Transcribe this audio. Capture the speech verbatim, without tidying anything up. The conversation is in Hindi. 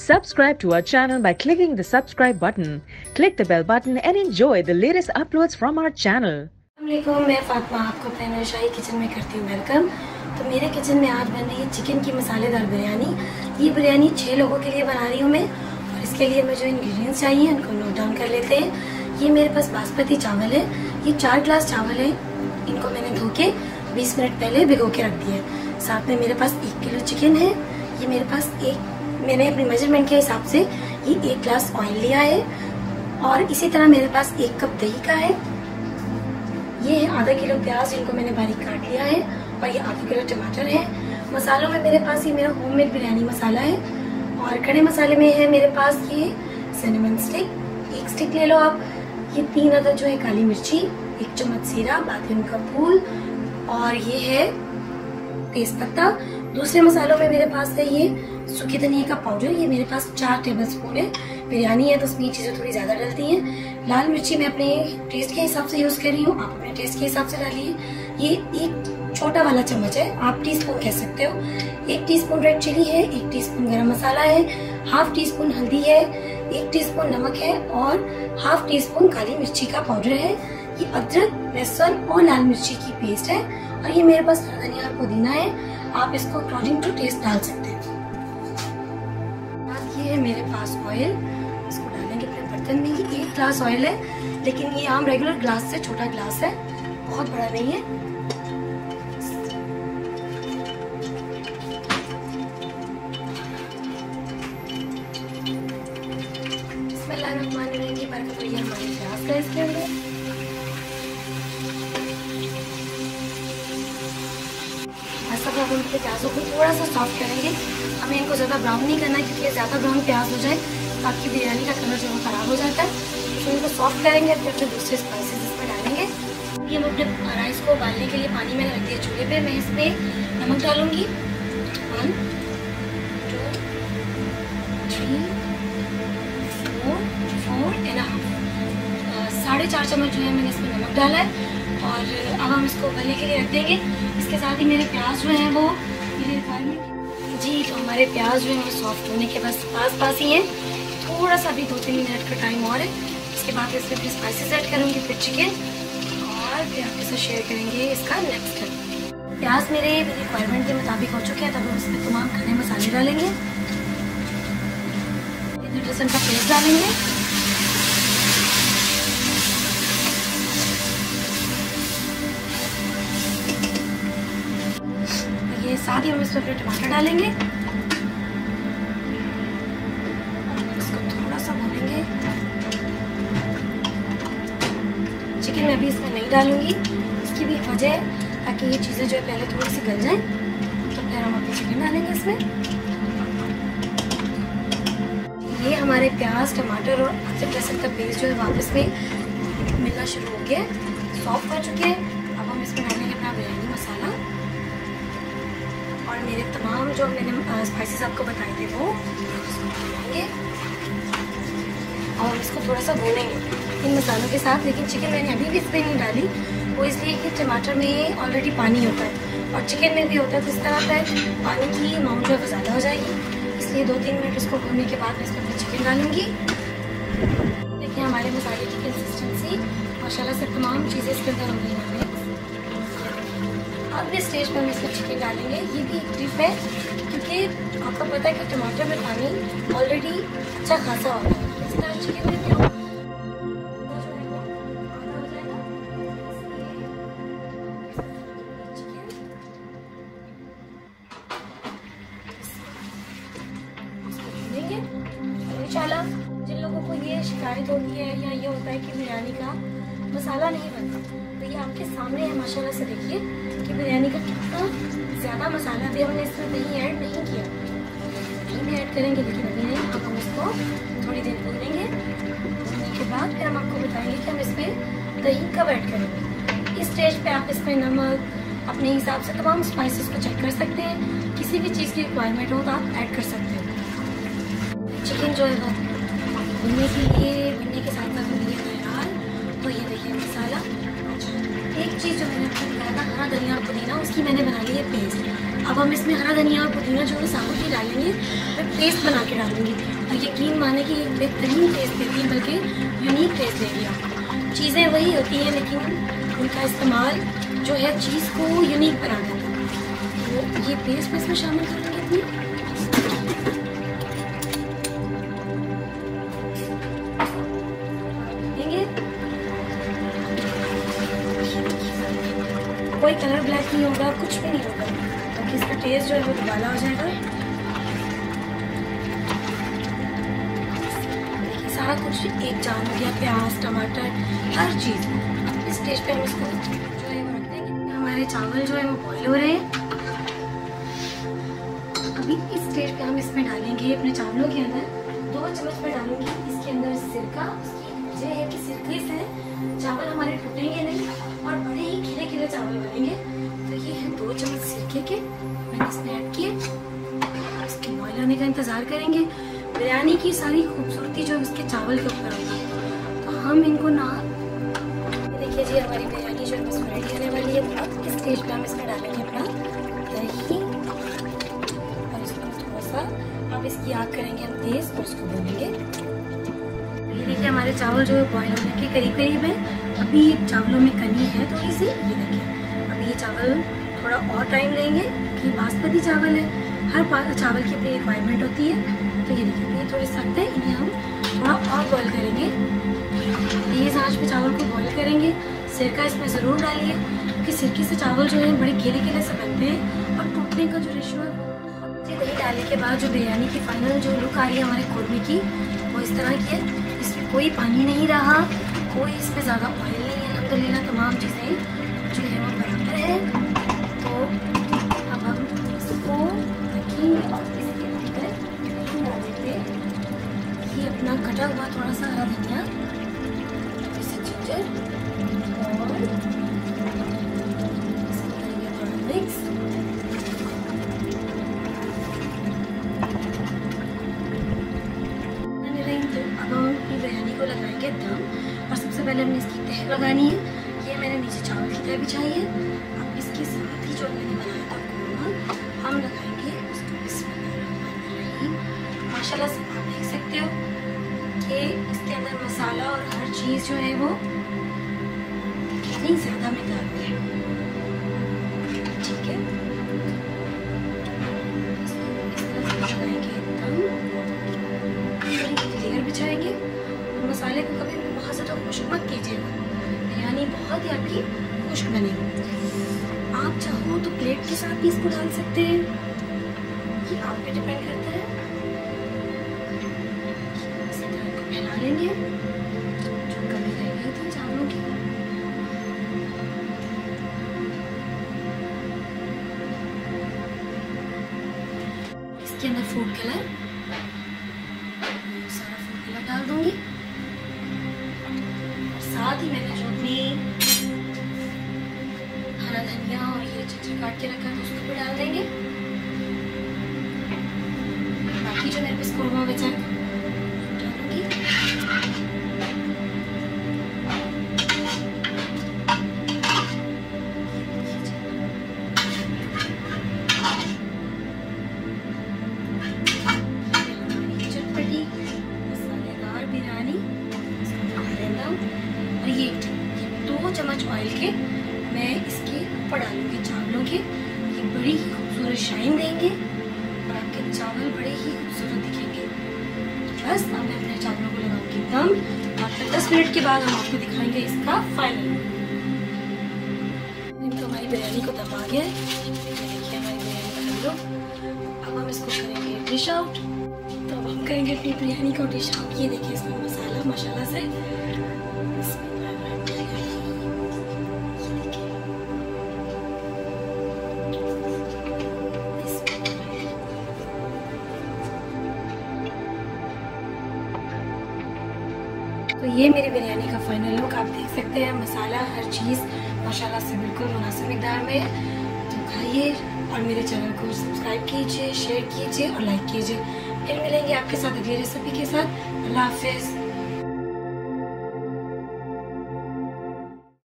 Subscribe to our channel by clicking the subscribe button. Click the bell button and enjoy the latest uploads from our channel. अस्सलामुअलैकुम, मैं फातिमा आपको अपने शाही किचन में करती हूँ वेलकम। तो मेरे किचन में आज बन रही है चिकन की मसालेदार बिरयानी। ये बिरयानी छः लोगों के लिए बना रही हूँ मैं, और इसके लिए मुझे जो इंग्रेडिएंट्स चाहिए उनको नोट डाउन कर लेते हैं। ये मेरे पास बासमती चावल है, ये चार ग्लास चावल है। इनको मैंने धो के बीस मिनट पहले भिगो के रख दिया है। साथ में मेरे पास एक किलो चिकन है। ये मेरे पास एक मैंने अपने मेजरमेंट के हिसाब से ये एक ग्लास ऑयल लिया है, और इसी तरह मेरे पास एक कप दही का है। ये है आधा किलो प्याज जिनको मैंने बारीक काट लिया है, और ये आधा किलो टमाटर है। मसालों में मेरे पास ये मेरा होममेड बिरयानी मसाला है, और खड़े मसाले में है मेरे पास ये सिनेमन स्टिक, एक स्टिक ले लो आप। ये तीन अदद जो है काली मिर्ची, एक चम्मच जीरा, बादाम का फूल, और ये है तेज पत्ता। दूसरे मसालों में मेरे पास है ये सूखी धनिया का पाउडर, ये मेरे पास चार टेबल स्पून है। बिरयानी है तो उसमें ये चीजें थोड़ी ज्यादा डलती हैं। लाल मिर्ची मैं अपने टेस्ट के हिसाब से यूज कर रही हूँ, आप अपने टेस्ट के हिसाब से डालिए। ये एक छोटा वाला चम्मच है, आप टीस्पून कह सकते हो। एक टीस्पून रेड चिली है, एक टीस्पून गरम मसाला है, हाफ टी स्पून हल्दी है, एक टीस्पून नमक है, और हाफ टी स्पून काली मिर्ची का पाउडर है। ये अदरक, लहसुन और लाल मिर्ची की पेस्ट है, और ये मेरे पास हरा धनिया और पुदीना है। आप इसको अकॉर्डिंग टू टेस्ट डाल सकते हैं। ये है मेरे पास ऑयल, इसको डालेंगे अपने बर्तन में। ये एक ग्लास ऑयल है, लेकिन ये आम रेगुलर ग्लास से छोटा ग्लास है, बहुत बड़ा नहीं है। बिस्मिल्लाहिर्रहमानिर्रहीम, बरकत हुई हमारे प्याज का इसके अंदर। ऐसा हम उनके प्याजों को थोड़ा सा सॉफ्ट करेंगे। हमें इनको ज़्यादा ब्राउन नहीं करना है, क्योंकि ज़्यादा ब्राउन प्याज हो जाए तो आपकी बिरयानी का कलर जो है ख़राब हो जाता है। तो इनको सॉफ्ट करेंगे, फिर अपने दूसरे स्पाइसेस इसमें डालेंगे। ये हम अपने राइस को उबालने के लिए पानी में रख दिया चूल्हे पे। मैं इसमें नमक डालूंगी, one two three four four and half, साढ़े चार चम्मच जो है मैंने इसमें नमक डाला है। और अब हम इसको उबलने के लिए रख देंगे। इसके साथ ही मेरे प्याज जो हैं वो मेरे रिक्वायरमेंट जी, तो हमारे प्याज जो है वो सॉफ्ट होने के बस पास पास ही हैं। थोड़ा सा भी दो तीन मिनट का टाइम और है। इसके बाद इसमें फिर स्पाइसेस ऐड करूँगी, फिर चिकन, और फिर आपके साथ शेयर करेंगे इसका नेक्स्ट स्टेप। प्याज मेरे रिक्वायरमेंट के मुताबिक हो चुके हैं, तब हम इसमें तमाम खड़े मसाले डालेंगे। लहसुन का पेस्ट डालेंगे, साथ ही हम इसमें फिर टमाटर डालेंगे। इसको थोड़ा सा भूनेंगे। चिकन मैं अभी इसमें नहीं डालूंगी, इसकी भी वजह है ताकि ये चीज़ें जो है पहले थोड़ी सी गल जाएं, तो फिर हम अपनी चिकन डालेंगे इसमें। ये हमारे प्याज, टमाटर और अदरक लहसुन का पेस्ट जो है वापस में मिलना शुरू हो गया, सॉफ्ट हो चुके हैं। अब हम इसमें डालेंगे अपना बिरयानी मसाला, और मेरे तमाम जो मैंने स्पाइसेस आपको बताए थे वो डालेंगे, और इसको थोड़ा सा भूनेंगे इन मसालों के साथ। लेकिन चिकन मैंने अभी भी इसमें नहीं डाली, वो इसलिए कि टमाटर में ऑलरेडी पानी होता है और चिकन में भी होता है, तो इस तरह का पानी की अमाउंट जो है ज़्यादा हो जाएगी। इसलिए दो तीन मिनट इसको भूनने के बाद मैं इसमें फिर चिकन डालूंगी। देखिए हमारे मसाले की कंसिस्टेंसी माशाल्लाह से तमाम चीज़ें इसके अंदर हो गई हैं। अब इस स्टेज पर हम इसमें चिकन डालेंगे। ये भी एक टिप है, क्योंकि आपको पता है कि टमाटर में पानी ऑलरेडी अच्छा खासा होता है। इस तरह चिकन में भी हो इंशाल्लाह। जिन लोगों को ये शिकायत होती है या ये होता है कि बिरयानी का मसाला नहीं बनता, तो ये आपके सामने है माशाल्लाह से। देखिए कि बिरयानी का कितना ज़्यादा मसाला भी हमने इसमें दही ऐड नहीं किया। दही में ऐड करेंगे लेकिन अभी नहीं। अब हम इसको थोड़ी देर भूनेंगे। भूनने के बाद फिर हम आपको बताएंगे कि हम इसमें दही कब ऐड करेंगे। इस स्टेज पे आप इसमें नमक अपने हिसाब से तमाम स्पाइसेस को चेक कर सकते हैं। किसी भी चीज़ की रिक्वायरमेंट हो तो आप ऐड कर सकते हैं। चिकन जो है वो भुनने के लिए भुनने के साथ साथ भुनिए तैयार। तो ये देखिए मसाला। एक चीज़ जो मैंने आपको बताया था हरा धनिया और पुदीना, उसकी मैंने बना ली है पेस्ट। अब हम इसमें हरा धनिया और पुदीना जो है साबुत ही डालेंगे, मैं पेस्ट बना के डालूंगी। और यकीन माने कि एक बेहतरीन टेस्ट देती है, बल्कि यूनिक टेस्ट देगी आपको। चीज़ें वही होती हैं लेकिन उनका इस्तेमाल जो है चीज़ को यूनिक बना देता है। तो ये पेस्ट में इसमें शामिल करेंगे अपनी। कोई कलर ब्लैक नहीं होगा, कुछ भी नहीं होगा, क्योंकि इसका टेस्ट जो है वो दुबाला हो जाएगा। देखिए सारा कुछ एक जान हो गया, प्याज टमाटर हर चीज़। अब इस स्टेज पे हम इसको जो है वो रख देंगे। हमारे चावल जो है वो बॉईल हो रहे हैं। अभी इस स्टेज पे हम इसमें डालेंगे अपने चावलों के अंदर दो चम्मच में डालूंगी इसके अंदर सिरका। उसकी वजह है कि सिरके से चावल हमारे टूटेंगे नहीं और बड़े ही खिले खिले चावल बनेंगे। तो ये है दो चम्मच सिरके के मैंने इसमें ऐड किए। इसके बॉईल होने का इंतजार करेंगे। बिरयानी की सारी खूबसूरती जो है उसके चावल के ऊपर होगी। तो हम इनको ना देखिए जी, हमारी बिरयानी जो है बस रेडी होने वाली है। अब इस स्टेज पे हम इसमें डालेंगे अपना दही और इसको थोड़ा सा अब इसकी आग करेंगे हम तेज और उसको भूनेंगे। ये देखिए हमारे चावल जो है बॉईल होने के करीब करीब है। अभी चावलों में कमी है थोड़ी सी, ये देखिए। अभी ये चावल थोड़ा और टाइम लेंगे कि बासमती चावल है, हर चावल की अपनी रिक्वायरमेंट होती है। तो ये देखिए ये थोड़े सख्त है, इन्हें हम थोड़ा और बॉईल करेंगे। तेज आंच पे चावल को बॉईल करेंगे। सिरका इसमें ज़रूर डालिए क्योंकि सिरके से चावल जो है बड़े गीले गीले से बनते हैं और टूटने का जो रेशो है वो। दही डालने के बाद जो बिरयानी की फाइनल जो लुक आ रही है हमारे खुरमे की, वो इस तरह की है। इसमें कोई पानी नहीं रहा, कोई इसमें ज़्यादा ऑयल नहीं है। अल्हम्दुलिल्लाह तमाम चीज़ें जो है वो बराबर है। तो अब हम इसको रखेंगे और इसके अंदर डाल देंगे ये अपना कटा हुआ थोड़ा सा हरा धनिया, जैसे जिंजर, और इसको करेंगे थोड़ा मिक्स। अब हम अपनी बिरयानी को लगाएंगे दम, और सबसे पहले हमने इसकी तह लगानी है। ये मैंने नीचे चावल की तह बिछाई है। अब इसके साथ ही जो मैंने बनाया था कोरमा हम लगाएंगे उसको। बिस्मिल्लाहिर्रहमानिर्रहीम। माशाल्लाह से आप देख सकते हो कि इसके अंदर मसाला और हर चीज़ जो है वो कितनी ज़्यादा मिकदार में है। ठीक है, लगाएंगे दम, लेयर बिछाएंगे। मसाले को कभी भी बहुत ज़्यादा खुश्क मत कीजिएगा, बिरयानी बहुत ही आपकी खुश्क बनेगी। आप चाहो तो प्लेट के साथ भी इसको डाल सकते हैं, ये आप पे डिपेंड करता है। इसी तरह को फैला लेंगे जो कमी रह गई थी चावलों की। इसके अंदर फूड कलर, सारा फूड कलर डाल दूंगी। साथ ही मैंने जो अपनी हरा धनिया और ये चीज़ें काट के रखा था उसको भी डाल देंगे। बाकी जो मेरे पास कोरमा बचा है डालूंगी। चटपटी मसालेदार बिरयानी, और ये दो चम्मच ऑयल के मैं इसके ऊपर डालूंगी चावलों के। ये बड़ी ही खूबसूरत शाइन देंगे और आपके चावल बड़े ही खूबसूरत दिखेंगे। बस अब मैं अपने चावलों को लगाऊंगी दम, और फिर दस मिनट के बाद हम आपको दिखाएंगे इसका फाइनल। इनको हमारी बिरयानी को दम आ गया है। देखिए हमारी बिरयानी का लुक। अब हम इसको करेंगे डिश आउट। तो अब हम करेंगे अपनी बिरयानी को डिश आउट। ये देखिए इसमें मसाला माशाल्लाह से तो ये मेरी बिरयानी का फाइनल लुक आप देख सकते हैं। मसाला हर चीज़ माशाल्लाह से बिल्कुल मुनासिब मिकदार में है। तो खाइए और मेरे चैनल को सब्सक्राइब कीजिए, शेयर कीजिए और लाइक कीजिए। फिर मिलेंगे आपके साथ अगली रेसिपी के साथ। अल्लाह हाफिज़।